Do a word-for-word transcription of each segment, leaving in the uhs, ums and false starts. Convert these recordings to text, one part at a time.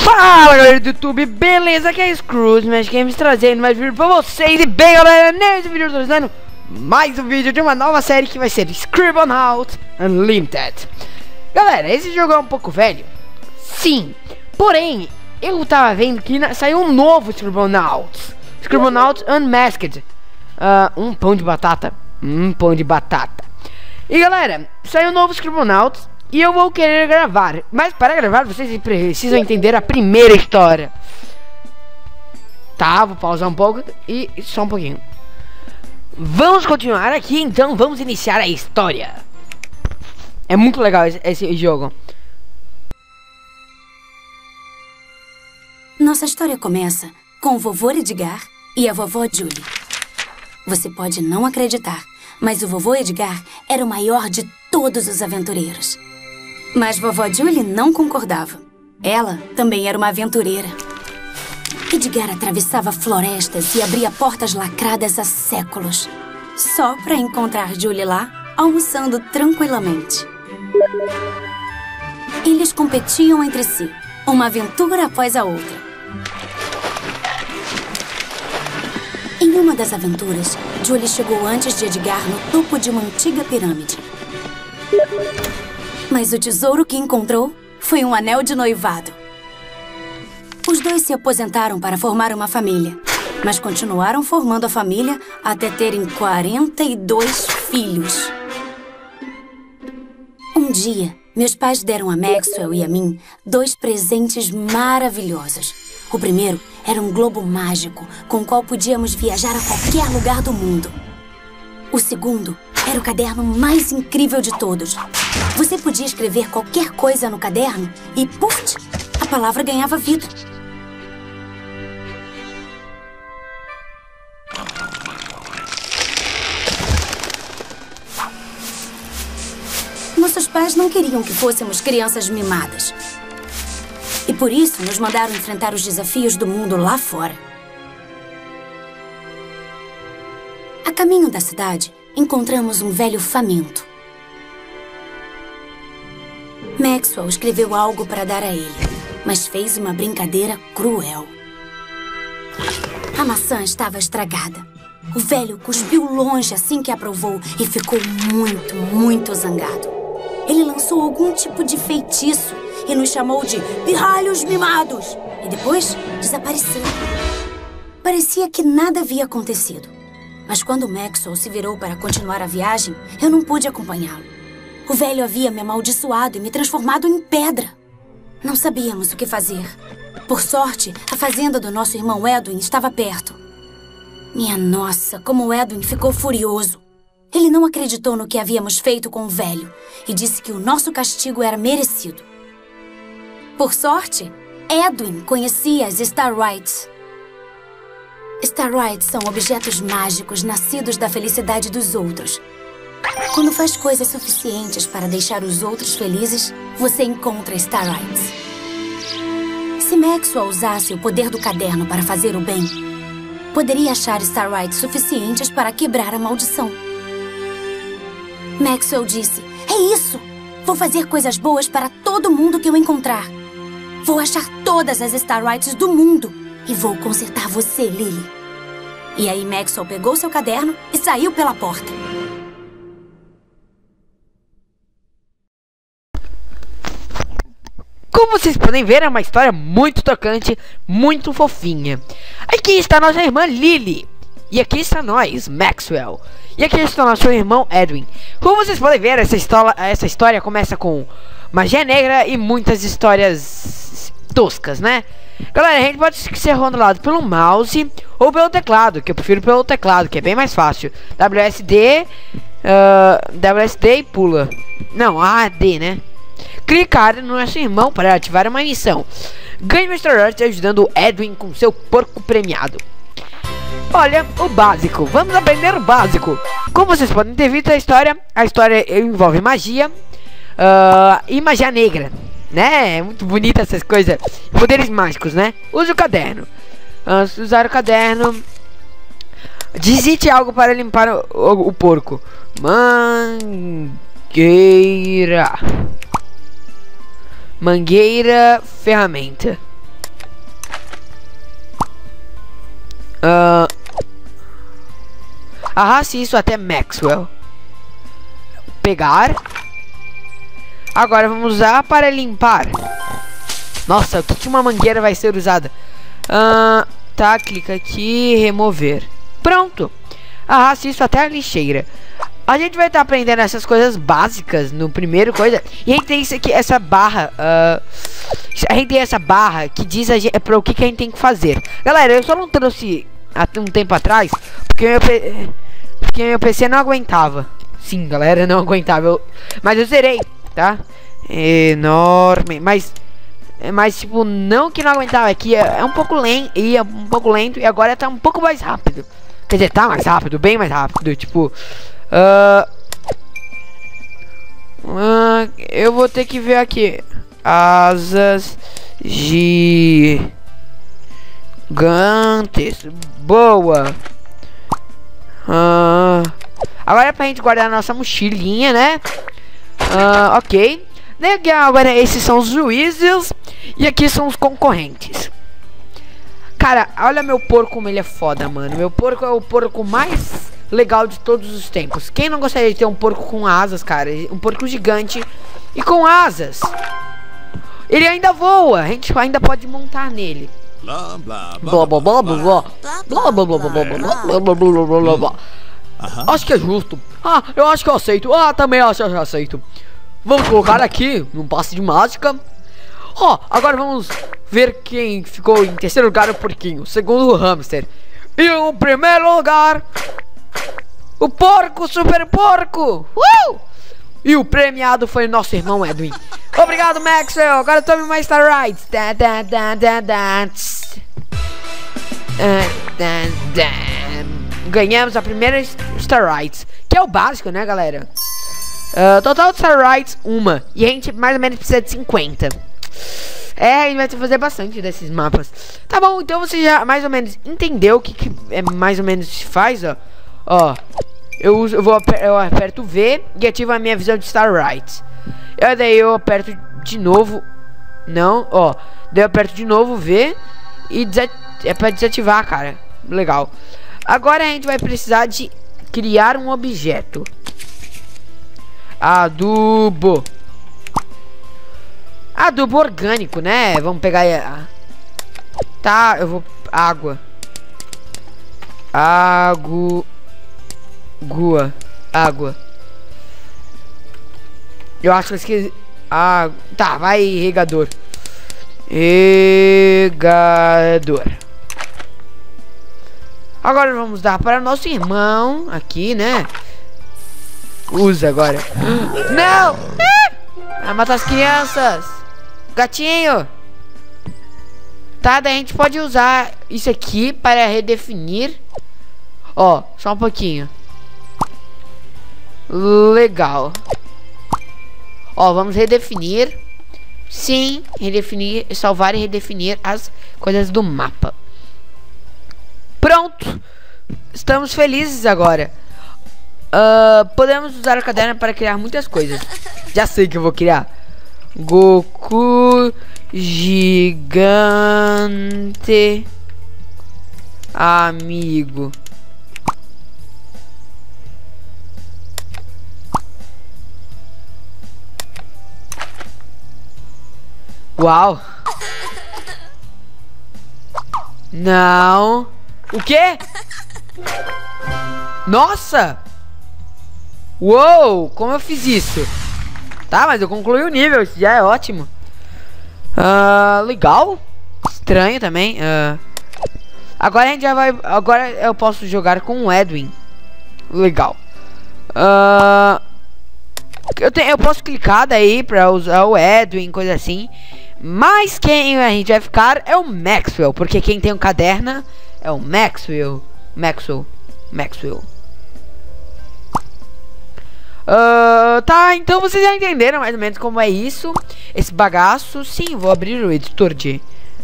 Fala galera do YouTube, beleza? Aqui é a Scrooge Magic Games trazendo mais vídeo pra vocês. E bem galera, nesse vídeo eu tô trazendo mais um vídeo de uma nova série que vai ser Scribblenauts Unlimited. Galera, esse jogo é um pouco velho, sim, porém eu tava vendo que saiu um novo Scribblenauts, Scribblenauts Unmasked. uh, Um pão de batata, um pão de batata. E galera, saiu um novo Scribblenauts e eu vou querer gravar, mas para gravar vocês precisam entender a primeira história. Tá, vou pausar um pouco e só um pouquinho. Vamos continuar aqui, então vamos iniciar a história. É muito legal esse, esse jogo. Nossa história começa com o vovô Edgar e a vovó Julie. Você pode não acreditar, mas o vovô Edgar era o maior de todos os aventureiros. Mas vovó Julie não concordava. Ela também era uma aventureira. Edgar atravessava florestas e abria portas lacradas há séculos, só para encontrar Julie lá, almoçando tranquilamente. Eles competiam entre si, uma aventura após a outra. Em uma das aventuras, Julie chegou antes de Edgar no topo de uma antiga pirâmide. Mas o tesouro que encontrou foi um anel de noivado. Os dois se aposentaram para formar uma família, mas continuaram formando a família até terem quarenta e dois filhos. Um dia, meus pais deram a Maxwell e a mim dois presentes maravilhosos. O primeiro era um globo mágico com o qual podíamos viajar a qualquer lugar do mundo. O segundo era o caderno mais incrível de todos. Você podia escrever qualquer coisa no caderno e, puf, a palavra ganhava vida. Nossos pais não queriam que fôssemos crianças mimadas. E por isso nos mandaram enfrentar os desafios do mundo lá fora. A caminho da cidade, encontramos um velho faminto. Maxwell escreveu algo para dar a ele, mas fez uma brincadeira cruel. A maçã estava estragada. O velho cuspiu longe assim que a provou e ficou muito, muito zangado. Ele lançou algum tipo de feitiço e nos chamou de pirralhos mimados. E depois desapareceu. Parecia que nada havia acontecido. Mas quando Maxwell se virou para continuar a viagem, eu não pude acompanhá-lo. O velho havia me amaldiçoado e me transformado em pedra. Não sabíamos o que fazer. Por sorte, a fazenda do nosso irmão Edwin estava perto. Minha nossa, como Edwin ficou furioso. Ele não acreditou no que havíamos feito com o velho e disse que o nosso castigo era merecido. Por sorte, Edwin conhecia as Starrights. Starrights são objetos mágicos nascidos da felicidade dos outros. Quando faz coisas suficientes para deixar os outros felizes, você encontra Starrights. Se Maxwell usasse o poder do caderno para fazer o bem, poderia achar Starrights suficientes para quebrar a maldição. Maxwell disse, é isso! Vou fazer coisas boas para todo mundo que eu encontrar. Vou achar todas as Starrights do mundo e vou consertar você, Lily. E aí Maxwell pegou seu caderno e saiu pela porta. Como vocês podem ver, é uma história muito tocante, muito fofinha. Aqui está nossa irmã Lily. E aqui está nós, Maxwell. E aqui está nosso irmão Edwin. Como vocês podem ver, essa história, essa história começa com magia negra e muitas histórias toscas, né? Galera, a gente pode ser controlado pelo mouse ou pelo teclado, que eu prefiro pelo teclado, que é bem mais fácil. W S D, uh, W S D e pula. Não, A D, né? Clicar no nosso irmão para ativar uma missão. Ganhe mister Earth ajudando o Edwin com seu porco premiado. Olha, o básico. Vamos aprender o básico. Como vocês podem ter visto a história, a história envolve magia uh, e magia negra, né? É muito bonita essas coisas. Poderes mágicos, né? Use o caderno. Antes de usar o caderno, digite algo para limpar o, o, o porco. Mangueira. Mangueira, ferramenta. Uh, arraste isso até Maxwell. Pegar. Agora vamos usar para limpar. Nossa, o que, que uma mangueira vai ser usada? Uh, tá, clica aqui, remover. Pronto. Arraste isso até a lixeira. A gente vai estar tá aprendendo essas coisas básicas no primeiro coisa. E a gente tem isso aqui, essa barra. Uh, a gente tem essa barra que diz a gente, para o que, que a gente tem que fazer. Galera, eu só não trouxe há um tempo atrás porque meu, porque meu P C não aguentava. Sim, galera, não aguentava. Eu, mas eu zerei, tá? Enorme. Mas, mas tipo, não que não aguentava. É que é, é um pouco lento. Ia um pouco lento e agora tá um pouco mais rápido. Quer dizer, tá mais rápido, bem mais rápido. Tipo. Uh, uh, eu vou ter que ver aqui. Asas gigantes. Boa. Uh, agora é pra gente guardar a nossa mochilinha, né? Uh, ok. Legal, agora esses são os juízes. E aqui são os concorrentes. Cara, olha meu porco como ele é foda, mano. Meu porco é o porco mais legal de todos os tempos. Quem não gostaria de ter um porco com asas, cara? Um porco gigante e com asas. Ele ainda voa. A gente ainda pode montar nele. Blá blá blá blá blá blá blá blá blá blá blá blá blá. Acho que é justo. Ah, eu acho que eu aceito. Ah, também acho que eu aceito. Vamos colocar aqui num passe de mágica. Ó, oh, agora vamos ver quem ficou em terceiro lugar, o porquinho. Segundo, o hamster. E o primeiro lugar, o porco, super porco. Uh! E o premiado foi nosso irmão Edwin. Obrigado, Maxwell. Agora tome mais Star Rides. Da, da, da, da, da. Uh, da, da. Ganhamos a primeira Star Rides, que é o básico, né, galera? Uh, total de Star Rides, uma. E a gente mais ou menos precisa de cinquenta. É, a gente vai ter que fazer bastante desses mapas. Tá bom, então você já mais ou menos entendeu o que, que é mais ou menos se faz, ó. Ó, eu, uso, eu, vou, eu aperto V e ativo a minha visão de Star Rides. E daí eu aperto de novo. Não, ó. Daí eu aperto de novo V e é pra desativar, cara. Legal. Agora a gente vai precisar de criar um objeto. Adubo. Adubo orgânico, né? Vamos pegar a... Tá, eu vou... Água. Água. Gua. Água. Eu acho que eu esqueci... Ah, tá, vai, regador. Regador. Agora vamos dar para nosso irmão aqui, né? Usa agora. Não! Vai matar as crianças. Gatinho. Tá, daí a gente pode usar isso aqui para redefinir. Ó, só um pouquinho. Legal. Ó, vamos redefinir. Sim, redefinir, salvar e redefinir as coisas do mapa. Pronto. Estamos felizes agora. Uh, podemos usar a caderno para criar muitas coisas. Já sei que eu vou criar. Goku gigante amigo. Uau. Não. O quê? Nossa. Uou, como eu fiz isso? Tá, mas eu concluí o nível, isso já é ótimo. Uh, legal. Estranho também. Uh, agora a gente já vai... Agora eu posso jogar com o Edwin. Legal. Uh, eu, tenho, eu posso clicar daí pra usar o Edwin, coisa assim. Mas quem a gente vai ficar é o Maxwell. Porque quem tem um caderno é o Maxwell. Maxwell. Maxwell. Uh, tá, então vocês já entenderam mais ou menos como é isso. Esse bagaço. Sim, vou abrir o editor de...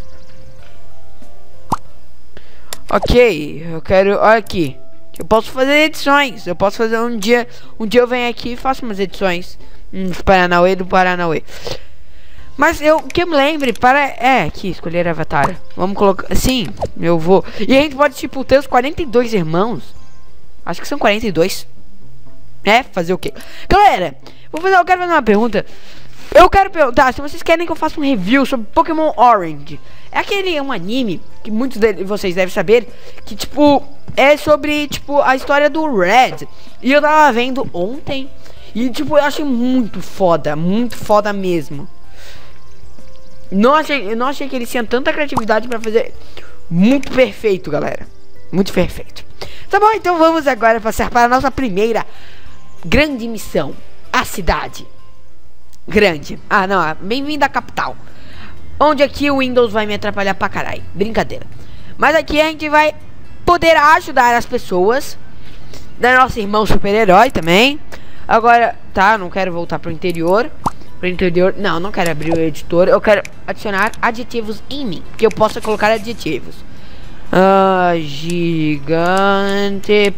Ok, eu quero... Olha aqui. Eu posso fazer edições. Eu posso fazer um dia... Um dia eu venho aqui e faço umas edições. Uns Paranauê do Paranauê. Mas eu que eu me lembre para... É, aqui, escolher avatar. Vamos colocar... Sim, eu vou. E a gente pode, tipo, ter os quarenta e dois irmãos. Acho que são quarenta e dois. É, fazer o quê? Galera, vou fazer, eu quero fazer uma pergunta. Eu quero perguntar se vocês querem que eu faça um review sobre Pokémon Orange. É aquele, é um anime que muitos de vocês devem saber, que tipo, é sobre, tipo, a história do Red. E eu tava vendo ontem e, tipo, eu achei muito foda, muito foda mesmo. Não achei, eu não achei que eles tinham tanta criatividade pra fazer muito perfeito, galera. Muito perfeito. Tá bom, então vamos agora passar para a nossa primeira grande missão. A cidade grande. Ah, não, bem-vindo à capital. Onde aqui o Windows vai me atrapalhar pra caralho. Brincadeira. Mas aqui a gente vai poder ajudar as pessoas. Da nosso irmão super-herói também. Agora, tá, não quero voltar pro interior. Pro interior, não, não quero abrir o editor. Eu quero adicionar adjetivos em mim, que eu possa colocar adjetivos. Ah, gigante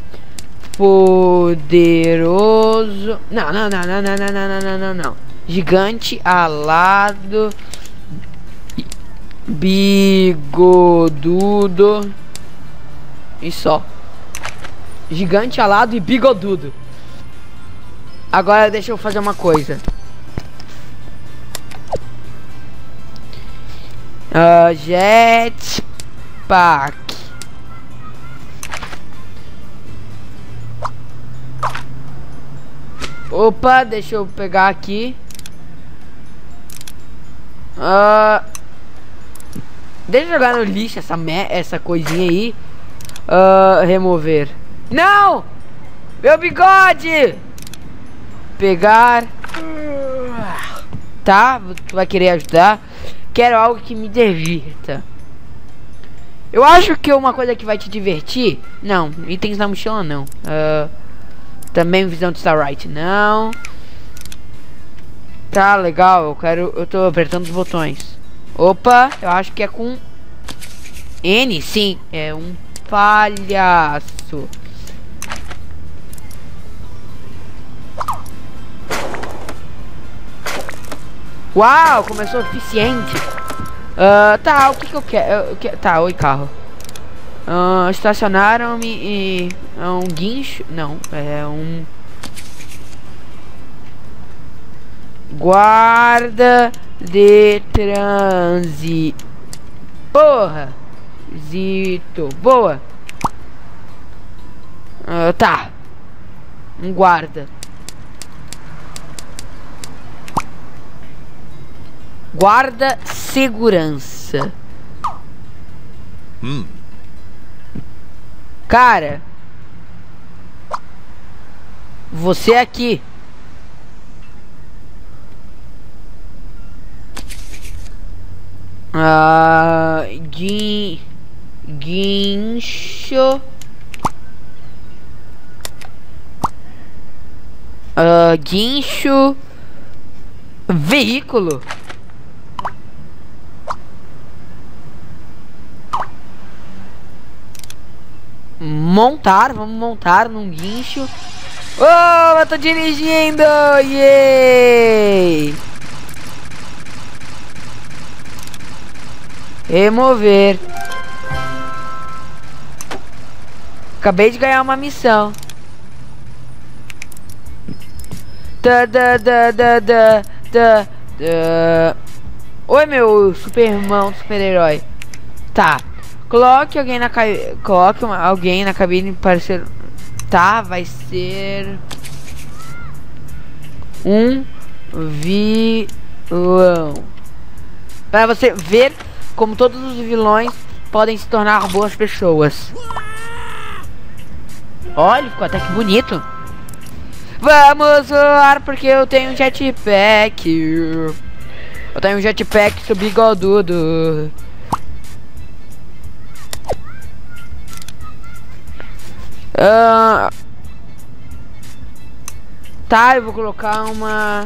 poderoso. Não, não, não, não, não, não, não, não, não, não. Gigante alado bigodudo e só. Gigante alado e bigodudo. Agora deixa eu fazer uma coisa. Uh, jetpack. Opa, deixa eu pegar aqui. Uh, deixa eu jogar no lixo essa, me essa coisinha aí. Uh, remover. Não! Meu bigode! Pegar. Tá, tu vai querer ajudar. Quero algo que me divirta. Eu acho que uma coisa que vai te divertir. Não, itens na mochila não. uh, Também visão de Starlight não. Tá legal, eu quero. Eu tô apertando os botões. Opa, eu acho que é com N, sim. É um palhaço. Uau, começou eficiente. uh, Tá, o que que eu quero? Eu que... Tá, oi carro. uh, Estacionaram-me e... É um guincho. Não, é um guarda de trânsito. Porra Zito. Boa. uh, Tá. Um guarda. Guarda segurança. Hum. Cara, você aqui. Ah, guin, guincho. Ah, guincho. Veículo. Montar, vamos montar num guincho. Oh, eu tô dirigindo! Yay! Remover. Acabei de ganhar uma missão. Da, da, da, da, da, da, da. Oi, meu super irmão, super-herói. Tá. Coloque alguém na cabine. Coloque uma, alguém na cabine para ser. Tá, vai ser um vilão. Para você ver como todos os vilões podem se tornar boas pessoas. Olha, ficou até que bonito. Vamos voar porque eu tenho um jetpack. Eu tenho um jetpack, sou bigodudo. Uh, tá, eu vou colocar uma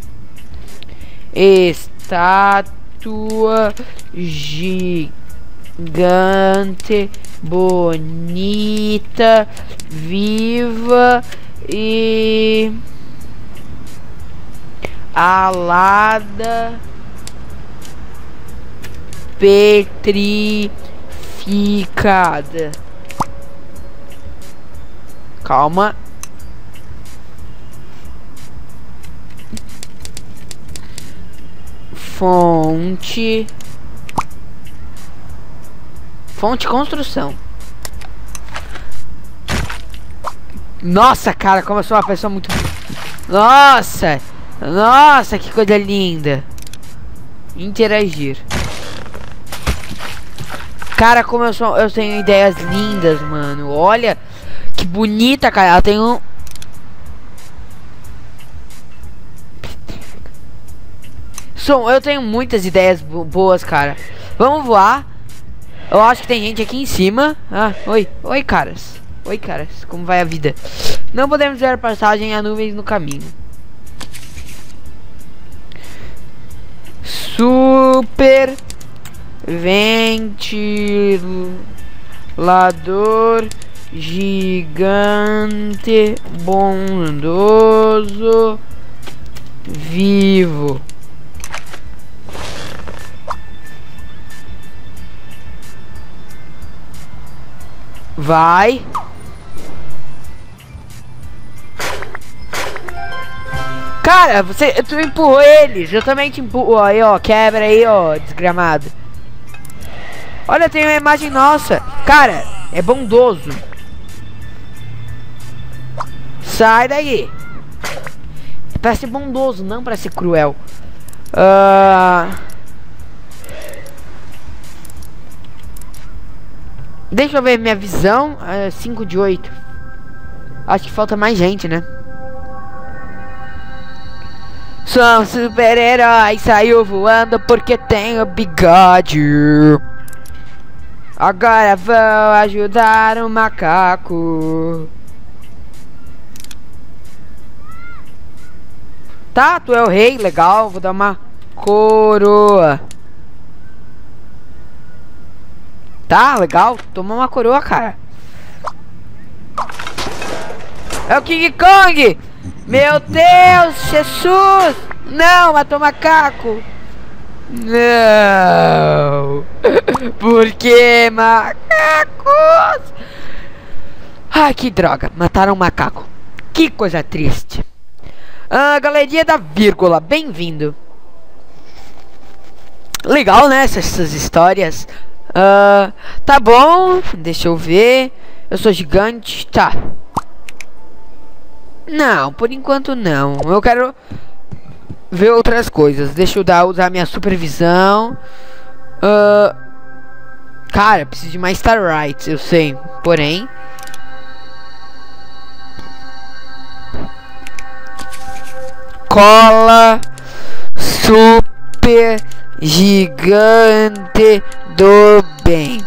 estátua gigante, bonita, viva e alada petrificada. Calma. Fonte. Fonte construção. Nossa, cara, como eu sou uma pessoa muito... Nossa! Nossa, que coisa linda. Interagir. Cara, como eu sou... Eu tenho ideias lindas, mano. Olha, que bonita, cara. Ela tem um... Som, eu tenho muitas ideias bo boas, cara. Vamos voar. Eu acho que tem gente aqui em cima. Ah, oi. Oi, caras. Oi, caras. Como vai a vida? Não podemos ver passagem a nuvens no caminho. Super ventilador gigante bondoso vivo. Vai. Cara, você, tu empurrou eles. Eu também te empurro. Aí, ó, quebra aí, ó, desgramado. Olha, tem uma imagem nossa. Cara, é bondoso. Sai daí. É pra ser bondoso, não pra ser cruel. Uh... Deixa eu ver minha visão. Uh, cinco de oito. Acho que falta mais gente, né? Sou um super-herói, saiu voando porque tenho bigode. Agora vou ajudar o macaco. Tá, tu é o rei, legal. Vou dar uma coroa. Tá, legal. Toma uma coroa, cara. É o King Kong. Meu Deus, Jesus. Não, matou o macaco. Não. Por que macacos? Ai, que droga. Mataram um macaco. Que coisa triste. Ah, galeria da vírgula. Bem-vindo. Legal, né? Essas, essas histórias. Uh, tá bom, deixa eu ver. Eu sou gigante, tá. Não, por enquanto não. Eu quero ver outras coisas. Deixa eu dar, usar minha supervisão. uh, Cara, preciso de mais Star Rights, eu sei. Porém, cola super gigante do bem.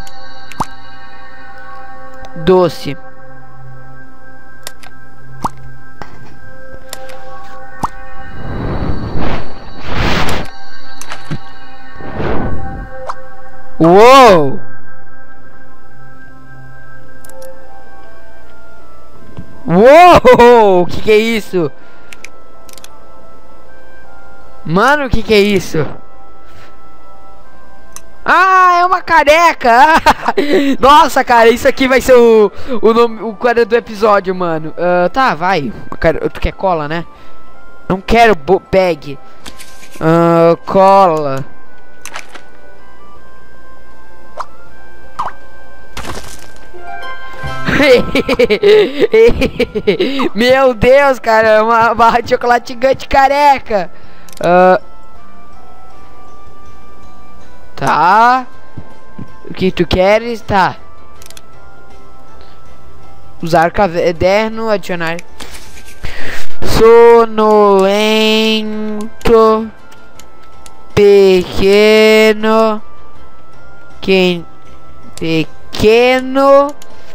Doce. Uou! Uou! O que que é isso? Mano, o que que é isso? Ah, é uma careca! Nossa, cara, isso aqui vai ser o o nome, o quadro do episódio, mano. Uh, tá, vai. Tu quer cola, né? Não quero bag. Uh, cola. Meu Deus, cara, uma barra de chocolate gigante careca. Uh, tá. O que tu queres? Tá. Usar caderno, adicionar. Sonolento. Pequeno. Quem? Pequeno.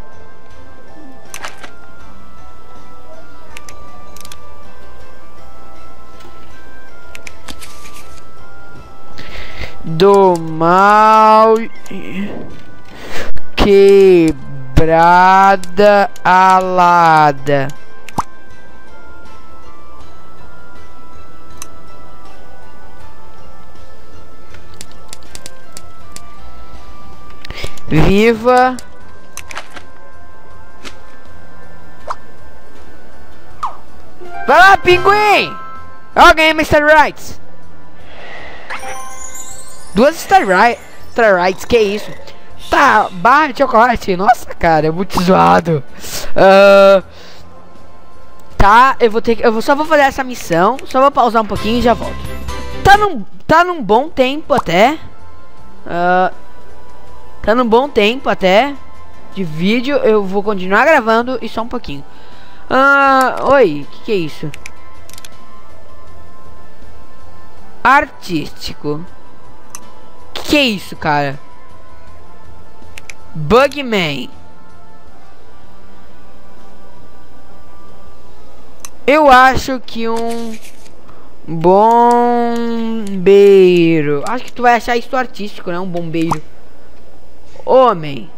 Do mal, quebrada, alada. Viva. Vai lá, pinguim! Ó, ganhei uma Star Rights. Duas Star Rights. Star Rights, que isso? Tá, barra de chocolate. Nossa, cara, é muito zoado. Uh, tá, eu vou ter que. Eu vou, só vou fazer essa missão. Só vou pausar um pouquinho e já volto. Tá num, tá num bom tempo até. Uh, tá num bom tempo até. De vídeo. Eu vou continuar gravando e só um pouquinho. Uh, oi, que que é isso? Artístico. Que que é isso, cara? Bugman. Eu acho que um bombeiro. Acho que tu vai achar isso artístico, né? Um bombeiro. Homem.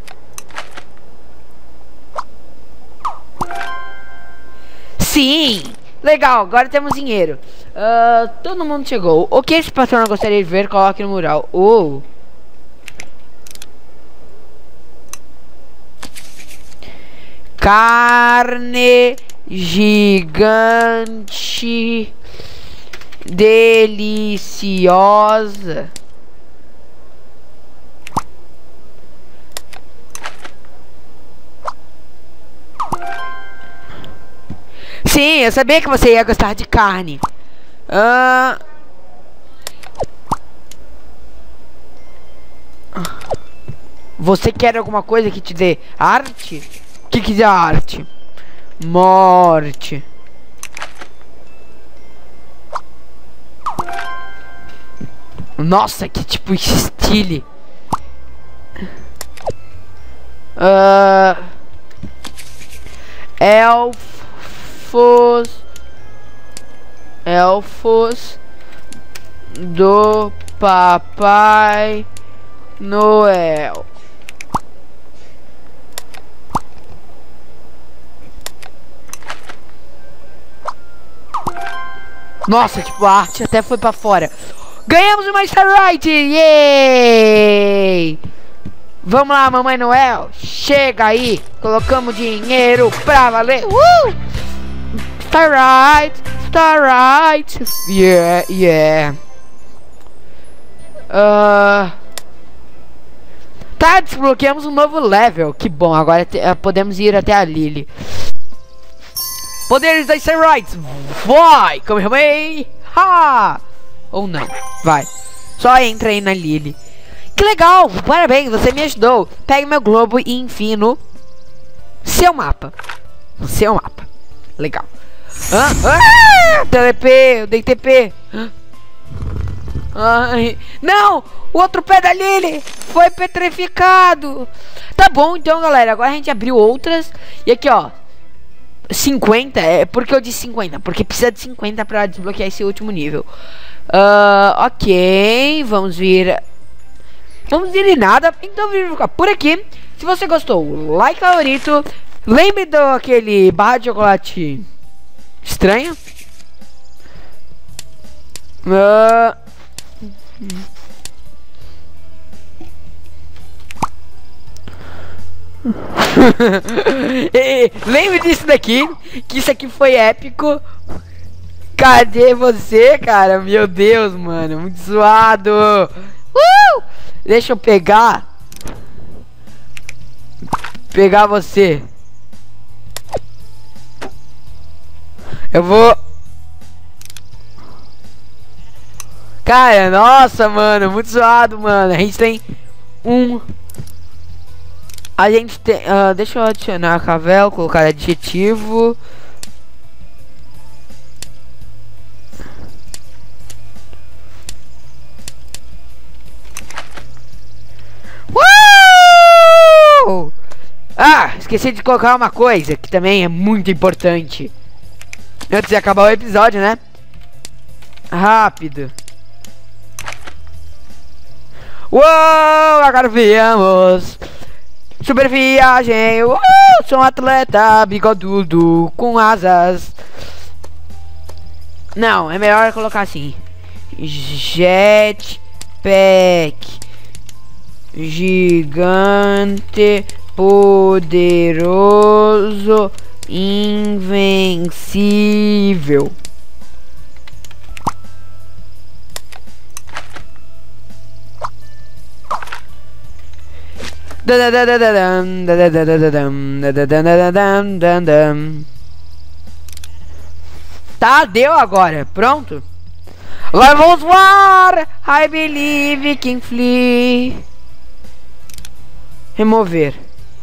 Sim! Legal, agora temos dinheiro. Uh, todo mundo chegou. O que esse patrão gostaria de ver? Coloque no mural. Oh. Carne gigante deliciosa. Sim, eu sabia que você ia gostar de carne. Uh... Você quer alguma coisa que te dê arte? O que que é arte? Morte. Nossa, que tipo estilo. Uh... Elfos. Elfos do Papai Noel. Nossa, tipo, a arte até foi pra fora. Ganhamos uma Star Right! Yay! Vamos lá, Mamãe Noel. Chega aí. Colocamos dinheiro pra valer. Uh! Star Right! Star Right! Yeah, yeah. Uh... Tá, desbloqueamos um novo level. Que bom, agora te, uh, podemos ir até a Lily. Poderes das Star Rights. Vai, Kamehameha. Ha! Ou não, vai. Só entra aí na Lily. Que legal, parabéns, você me ajudou. Pegue meu globo e enfim no seu mapa. No seu mapa. Legal. Ah, ah, T L P, eu dei T P. Ai, não, o outro pé da Lily foi petrificado. Tá bom, então, galera, agora a gente abriu outras. E aqui, ó, cinquenta, é porque eu disse cinquenta, porque precisa de cinquenta pra desbloquear esse último nível. uh, Ok, vamos vir. Vamos vir em nada, então vamos ficar por aqui. Se você gostou, like, favorito. Lembre do aquele barra de chocolate estranho. uh... Lembre disso daqui, que isso aqui foi épico. Cadê você, cara? Meu Deus, mano, muito zoado. uh! Deixa eu pegar Pegar você. Eu vou. Cara, nossa, mano, muito zoado, mano. A gente tem um A gente tem uh, deixa eu adicionar a Cavel, colocar adjetivo. Uh! Ah, esqueci de colocar uma coisa que também é muito importante antes de acabar o episódio, né? Rápido. Uou, agora viemos. Super viagem. Uou, sou um atleta bigodudo com asas. Não, é melhor colocar assim. Jetpack. Gigante, poderoso, invencível. Tá, deu agora. Pronto. Agora vamos voar. I believe can fly. Remover.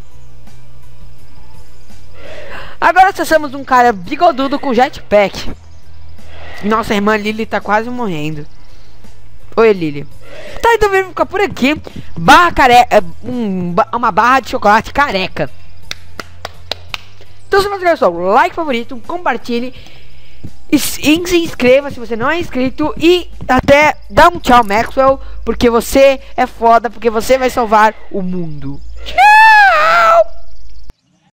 Agora acessamos um cara bigodudo com jetpack. Nossa irmã Lily tá quase morrendo. Oi, Lily. Tá, então vamos ficar por aqui. Barra careca. Um, uma barra de chocolate careca. Então se você gostou, like, favorito, compartilhe. E se inscreva se você não é inscrito. E até dá um tchau, Maxwell. Porque você é foda. Porque você vai salvar o mundo. Tchau.